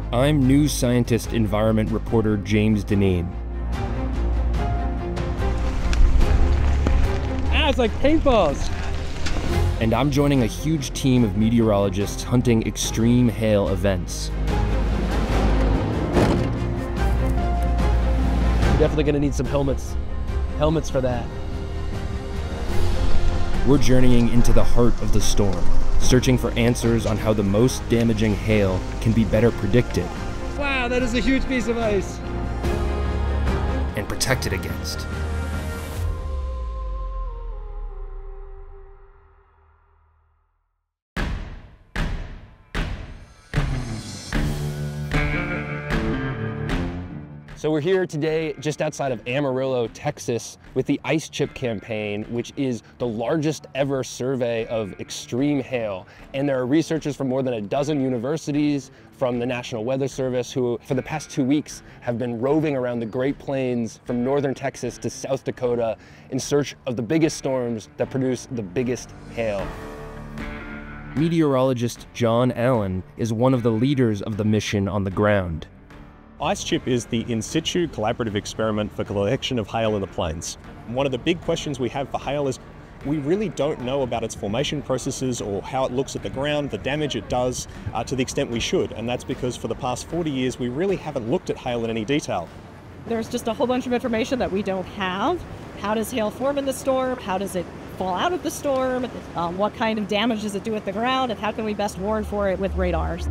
I'm news scientist environment reporter James Dinneen. It's like paintballs. And I'm joining a huge team of meteorologists hunting extreme hail events. We're definitely gonna need some helmets for that. We're journeying into the heart of the storm, searching for answers on how the most damaging hail can be better predicted. Wow, that is a huge piece of ice. And protected against. So we're here today just outside of Amarillo, Texas, with the ICECHIP campaign, which is the largest ever survey of extreme hail. And there are researchers from more than a dozen universities, from the National Weather Service, who for the past 2 weeks have been roving around the Great Plains from northern Texas to South Dakota in search of the biggest storms that produce the biggest hail. Meteorologist John Allen is one of the leaders of the mission on the ground. ICECHIP is the in situ collaborative experiment for collection of hail in the plains. One of the big questions we have for hail is we really don't know about its formation processes or how it looks at the ground, the damage it does, to the extent we should. And that's because for the past 40 years, we really haven't looked at hail in any detail. There's just a whole bunch of information that we don't have. How does hail form in the storm? How does it fall out of the storm? What kind of damage does it do at the ground? And how can we best warn for it with radars?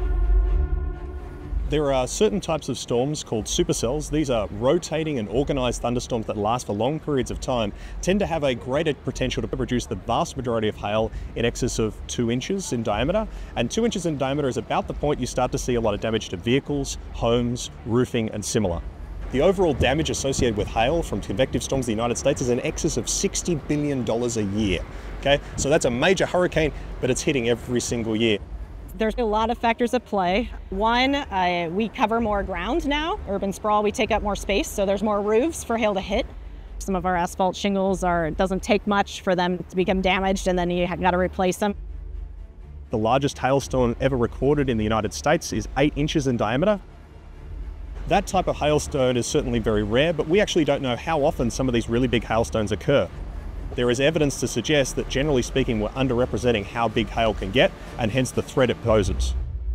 There are certain types of storms called supercells. These are rotating and organized thunderstorms that last for long periods of time, tend to have a greater potential to produce the vast majority of hail in excess of 2 inches in diameter. And 2 inches in diameter is about the point you start to see a lot of damage to vehicles, homes, roofing, and similar. The overall damage associated with hail from convective storms in the United States is in excess of $60 billion a year. Okay, so that's a major hurricane, but it's hitting every single year. There's a lot of factors at play. One, we cover more ground now. Urban sprawl, we take up more space, so there's more roofs for hail to hit. Some of our asphalt shingles it doesn't take much for them to become damaged, and then you got to replace them. The largest hailstone ever recorded in the United States is 8 inches in diameter. That type of hailstone is certainly very rare, but we actually don't know how often some of these really big hailstones occur. There is evidence to suggest that, generally speaking, we're underrepresenting how big hail can get, and hence the threat it poses.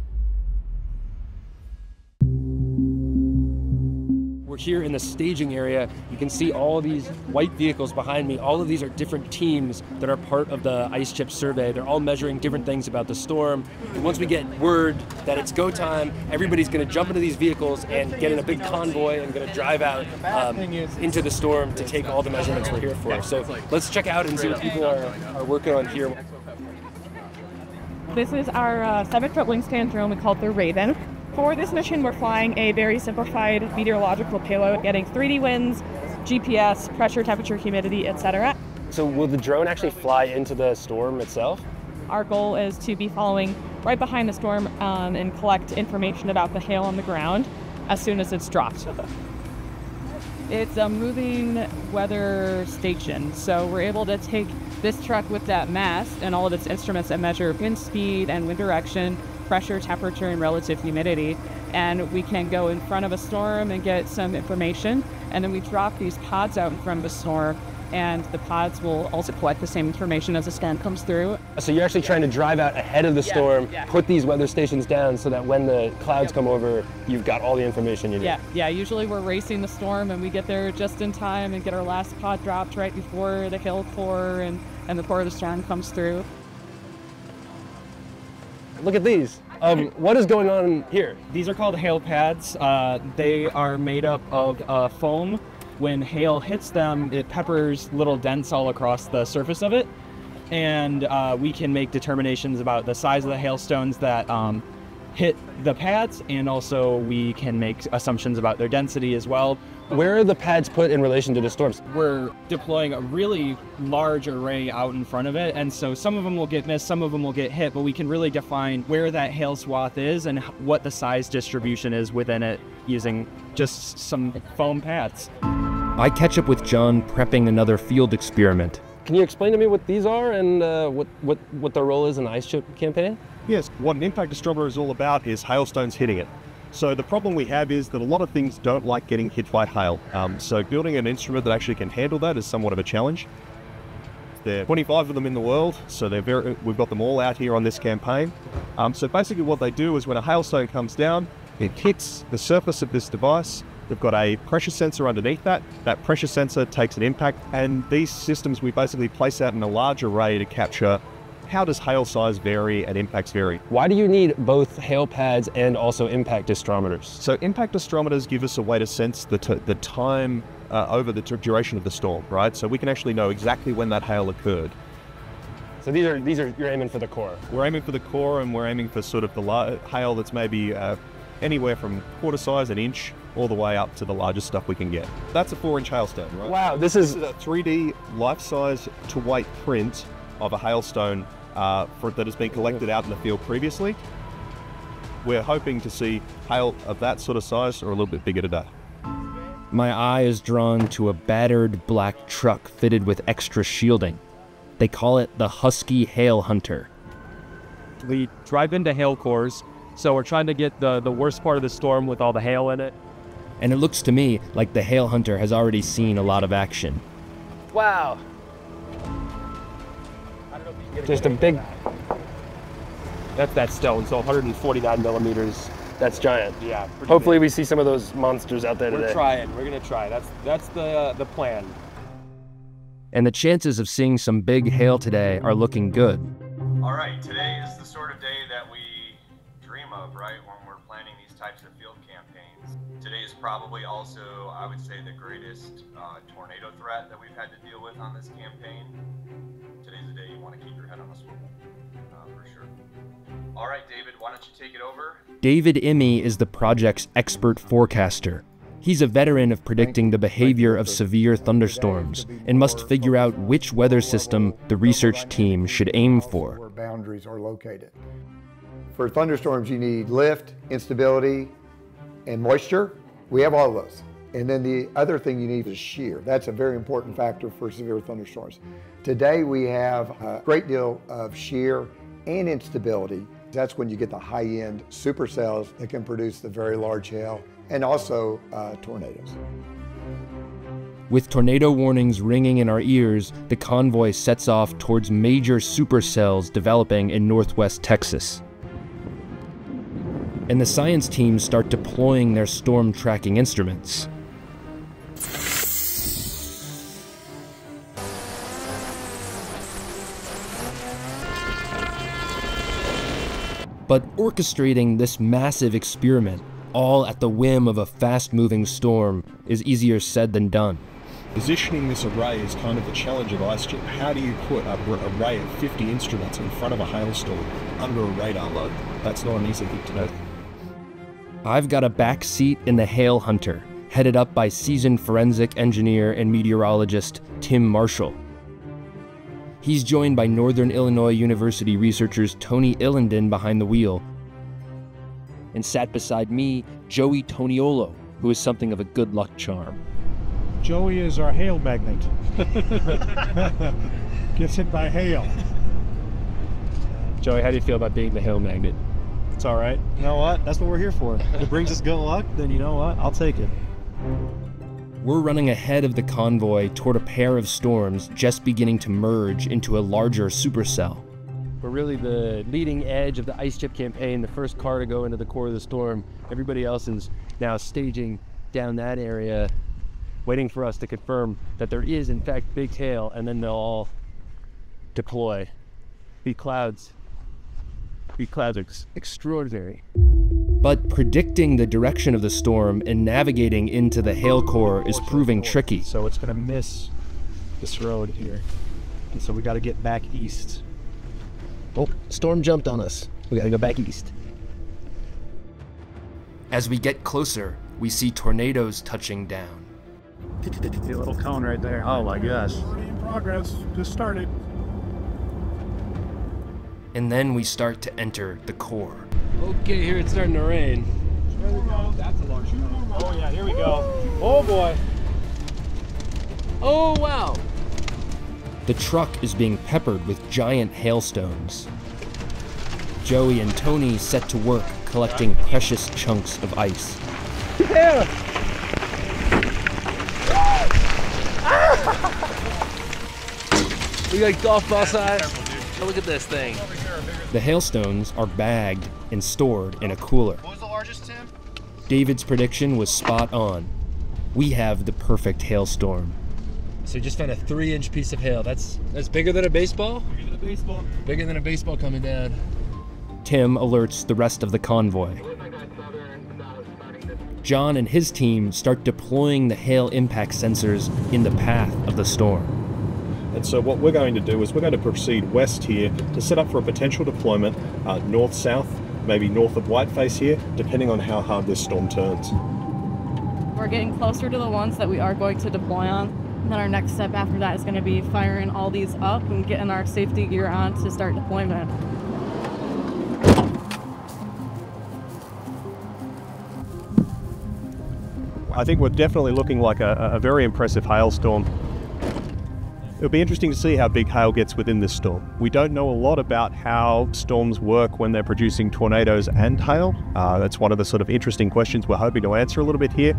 We're here in the staging area. You can see all of these white vehicles behind me. All of these are different teams that are part of the ICECHIP survey. They're all measuring different things about the storm. And once we get word that it's go time, everybody's going to jump into these vehicles and get in a big convoy and going to drive out into the storm to take all the measurements we're here for. So let's check out and see what people are working on here. This is our 7-foot wingspan drone. We call it the Raven. For this mission, we're flying a very simplified meteorological payload, getting 3D winds, GPS, pressure, temperature, humidity, etc. So will the drone actually fly into the storm itself? Our goal is to be following right behind the storm and collect information about the hail on the ground as soon as it's dropped. It's a moving weather station, so we're able to take this truck with that mast and all of its instruments that measure wind speed and wind direction, pressure, temperature, and relative humidity, and we can go in front of a storm and get some information, and then we drop these pods out in front of a storm, and the pods will also collect the same information as the storm comes through. So you're actually trying to drive out ahead of the storm, put these weather stations down so that when the clouds come over, you've got all the information you need. Yeah, usually we're racing the storm and we get there just in time and get our last pod dropped right before the hail core and the core of the storm comes through. Look at these. What is going on here? These are called hail pads. They are made up of foam. When hail hits them, it peppers little dents all across the surface of it. And we can make determinations about the size of the hailstones that hit the pads, and also we can make assumptions about their density as well. Where are the pads put in relation to the storms? We're deploying a really large array out in front of it, and so some of them will get missed, some of them will get hit, but we can really define where that hail swath is and what the size distribution is within it using just some foam pads. I catch up with John prepping another field experiment. Can you explain to me what these are and what their role is in the ICECHIP campaign? Yes, what an impact disturber is all about is hailstones hitting it. So the problem we have is that a lot of things don't like getting hit by hail. So building an instrument that actually can handle that is somewhat of a challenge. There are 25 of them in the world, so we've got them all out here on this campaign. So basically what they do is when a hailstone comes down, it hits the surface of this device. We've got a pressure sensor underneath that. That pressure sensor takes an impact, and these systems we basically place out in a large array to capture how does hail size vary and impacts vary. Why do you need both hail pads and also impact astrometers? So impact astrometers give us a way to sense the time over the duration of the storm, right? So we can actually know exactly when that hail occurred. So these are you're aiming for the core. We're aiming for the core, and we're aiming for sort of the hail that's maybe anywhere from quarter size, an inch, all the way up to the largest stuff we can get. That's a 4-inch hailstone, right? Wow, this is a 3D life-size to weight print of a hailstone that has been collected out in the field previously. We're hoping to see hail of that sort of size or a little bit bigger today. My eye is drawn to a battered black truck fitted with extra shielding. They call it the Husky Hail Hunter. We drive into hail cores, so we're trying to get the worst part of the storm with all the hail in it. And it looks to me like the Hail Hunter has already seen a lot of action. Wow. Just a big... That's that stone, so 149 millimeters. That's giant. Yeah. Hopefully we see some of those monsters out there today. We're trying. We're going to try. That's the plan. And the chances of seeing some big hail today are looking good. All right, today is the sort of day that we dream of, right, when we're planning these types of field campaigns. Today is probably also, I would say, the greatest tornado threat that we've had to deal with on this campaign. Today's the day you want to keep your head on a swivel, for sure. All right, David, why don't you take it over? David Dinneen is the project's expert forecaster. He's a veteran of predicting the behavior of severe thunderstorms and must figure out which weather system the research team should aim for. Where boundaries are located. For thunderstorms, you need lift, instability, and moisture. We have all of those. And then the other thing you need is shear. That's a very important factor for severe thunderstorms. Today we have a great deal of shear and instability. That's when you get the high-end supercells that can produce the very large hail and also tornadoes. With tornado warnings ringing in our ears, the convoy sets off towards major supercells developing in northwest Texas. And the science teams start deploying their storm tracking instruments. But orchestrating this massive experiment, all at the whim of a fast-moving storm, is easier said than done. Positioning this array is kind of the challenge of ICECHIP. How do you put an array of 50 instruments in front of a hailstorm under a radar load? That's not an easy thing to do. I've got a back seat in the Hail Hunter, headed up by seasoned forensic engineer and meteorologist Tim Marshall. He's joined by Northern Illinois University researchers Tony Illenden behind the wheel, and sat beside me, Joey Toniolo, who is something of a good luck charm. Joey is our hail magnet. Gets hit by hail. Joey, how do you feel about being the hail magnet? It's all right. You know what? That's what we're here for. If it brings us good luck, then you know what? I'll take it. We're running ahead of the convoy toward a pair of storms just beginning to merge into a larger supercell. We're really the leading edge of the ICECHIP campaign, the first car to go into the core of the storm. Everybody else is now staging down that area, waiting for us to confirm that there is in fact big hail, and then they'll all deploy. These clouds are extraordinary. But predicting the direction of the storm and navigating into the hail core is proving tricky. So it's going to miss this road here. And so we got to get back east. Oh, storm jumped on us. We got to go back east. As we get closer, we see tornadoes touching down. See a little cone right there. Oh my gosh. Already in progress. Just started. And then we start to enter the core. Okay, here it's starting to rain. There we go. That's a large cone. Oh yeah, here we go. Oh boy. Oh wow! The truck is being peppered with giant hailstones. Joey and Tony set to work collecting precious chunks of ice. We got golf ball size. Oh, look at this thing. The hailstones are bagged and stored in a cooler. What was the largest, Tim? David's prediction was spot on. We have the perfect hailstorm. So you just found a 3-inch piece of hail. That's bigger than a baseball? Bigger than a baseball. Bigger than a baseball coming down. Tim alerts the rest of the convoy. John and his team start deploying the hail impact sensors in the path of the storm. And so what we're going to do is we're going to proceed west here to set up for a potential deployment north-south, maybe north of Whiteface here, depending on how hard this storm turns. We're getting closer to the ones that we are going to deploy on. And then our next step after that is going to be firing all these up and getting our safety gear on to start deployment. I think we're definitely looking like a very impressive hailstorm. It'll be interesting to see how big hail gets within this storm. We don't know a lot about how storms work when they're producing tornadoes and hail. That's one of the sort of interesting questions we're hoping to answer a little bit here.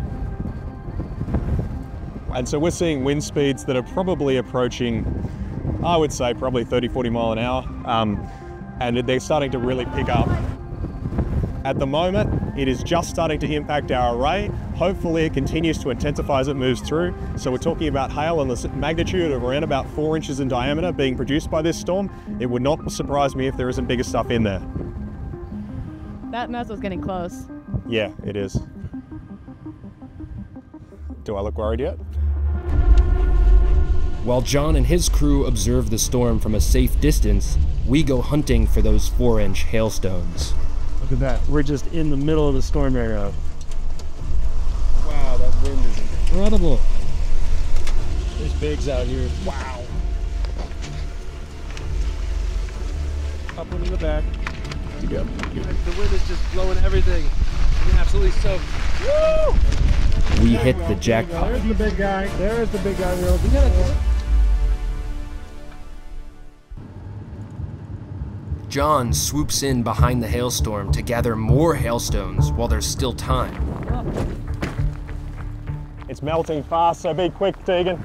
And so we're seeing wind speeds that are probably approaching, I would say, probably 30, 40 mile an hour. And they're starting to really pick up. At the moment, it is just starting to impact our array. Hopefully it continues to intensify as it moves through. So we're talking about hail in the magnitude of around about 4 inches in diameter being produced by this storm. It would not surprise me if there isn't bigger stuff in there. That meso's getting close. Yeah, it is. Do I look worried yet? While John and his crew observe the storm from a safe distance, we go hunting for those 4-inch hailstones. Look at that. We're just in the middle of the storm area. Wow, that wind is incredible. There's bigs out here. Wow. Up one in the back. You go. The wind is just blowing everything. You're absolutely soaked. Woo! We hit the jackpot. There's the big guy. There's the big guy. John swoops in behind the hailstorm to gather more hailstones while there's still time. It's melting fast, so be quick, Tegan.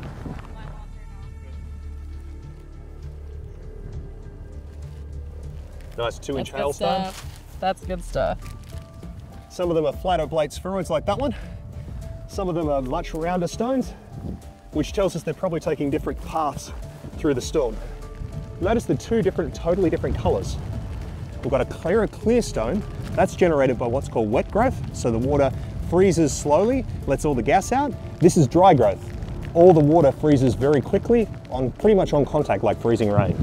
Nice 2-inch hailstone. That's good stuff. Some of them are flatter plate spheroids like that one. Some of them are much rounder stones, which tells us they're probably taking different paths through the storm. Notice the two totally different colors. We've got a clear stone. That's generated by what's called wet growth. So the water freezes slowly, lets all the gas out. This is dry growth. All the water freezes very quickly, pretty much on contact, like freezing rain.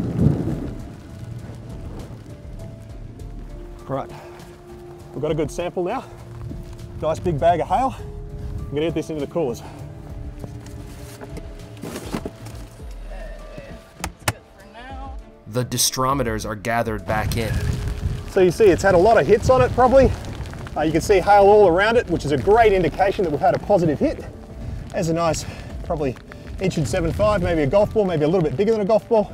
Right, we've got a good sample now. Nice big bag of hail. I'm gonna get this into the coolers. The distrometers are gathered back in. So you see it's had a lot of hits on it probably. You can see hail all around it, which is a great indication that we've had a positive hit. There's a nice, probably 1.75 inch, maybe a golf ball, maybe a little bit bigger than a golf ball.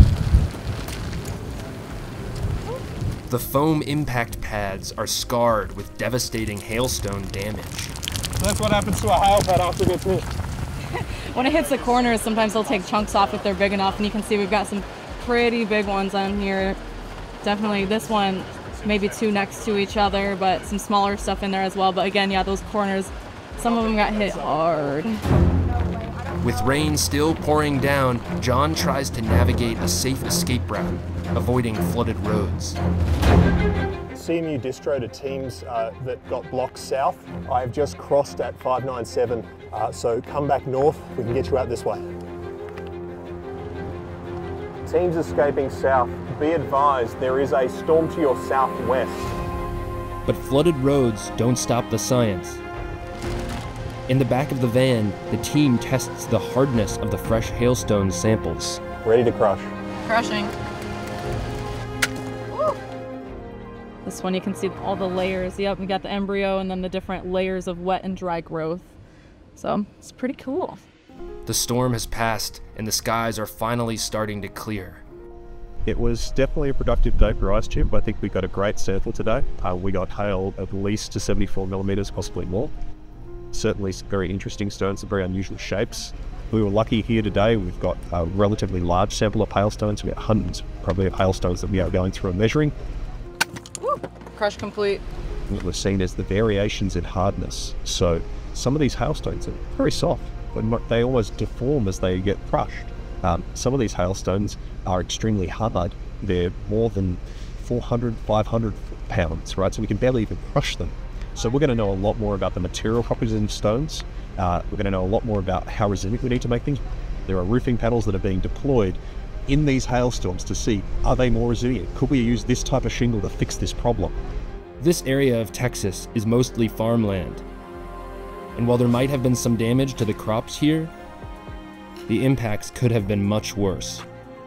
The foam impact pads are scarred with devastating hailstone damage. That's what happens to a hail pad after it gets missed. When it hits the corners, sometimes they'll take chunks off if they're big enough, and you can see we've got some pretty big ones on here. Definitely this one, maybe two next to each other, but some smaller stuff in there as well. But again, yeah, those corners, some of them got hit hard. With rain still pouring down, John tries to navigate a safe escape route, avoiding flooded roads. CMU distro to teams that got blocked south. I've just crossed at 597, so come back north, we can get you out this way. Teams escaping south, be advised there is a storm to your southwest. But flooded roads don't stop the science. In the back of the van, the team tests the hardness of the fresh hailstone samples. Ready to crush. Crushing. Woo! This one you can see all the layers. Yep, we got the embryo and then the different layers of wet and dry growth. So it's pretty cool. The storm has passed and the skies are finally starting to clear. It was definitely a productive day for ICECHIP. I think we got a great sample today. We got hail at least to 74 millimeters, possibly more. Certainly some very interesting stones, some very unusual shapes. We were lucky here today. We've got a relatively large sample of hailstones. We have hundreds, probably, of hailstones that we are going through and measuring. Woo! Crush complete. What we're seeing is the variations in hardness. So some of these hailstones are very soft, but they almost deform as they get crushed. Some of these hailstones are extremely hard. They're more than 400, 500 pounds, right? So we can barely even crush them. So we're going to know a lot more about the material properties in stones. We're going to know a lot more about how resilient we need to make things. There are roofing panels that are being deployed in these hailstorms to see, are they more resilient? Could we use this type of shingle to fix this problem? This area of Texas is mostly farmland. And while there might have been some damage to the crops here, the impacts could have been much worse.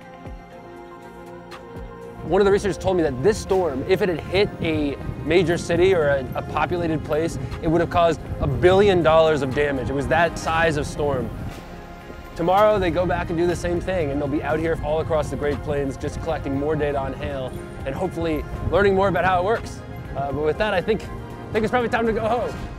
One of the researchers told me that this storm, if it had hit a major city or a populated place, it would have caused $1 billion of damage. It was that size of storm. Tomorrow they go back and do the same thing, and they'll be out here all across the Great Plains just collecting more data on hail and hopefully learning more about how it works. But with that, I think it's probably time to go home.